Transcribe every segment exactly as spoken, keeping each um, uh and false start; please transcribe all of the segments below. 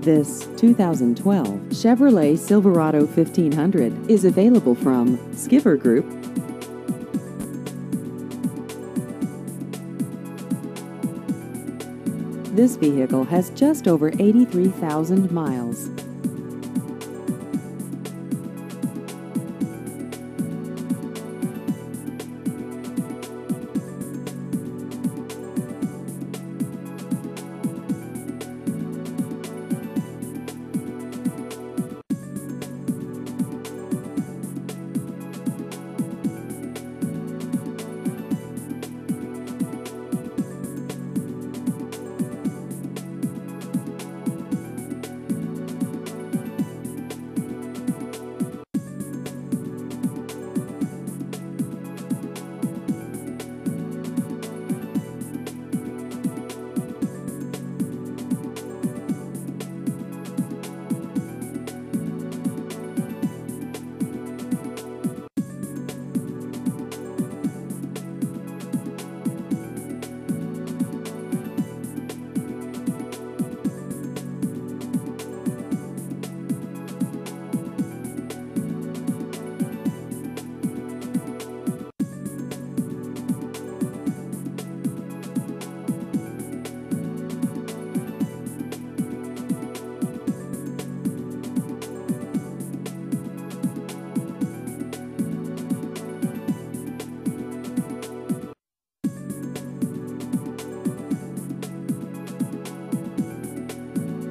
This two thousand twelve Chevrolet Silverado fifteen hundred is available from Skipper Group. This vehicle has just over eighty-three thousand miles.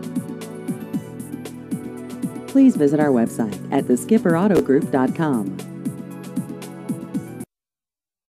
Please visit our website at the skipper auto group dot com.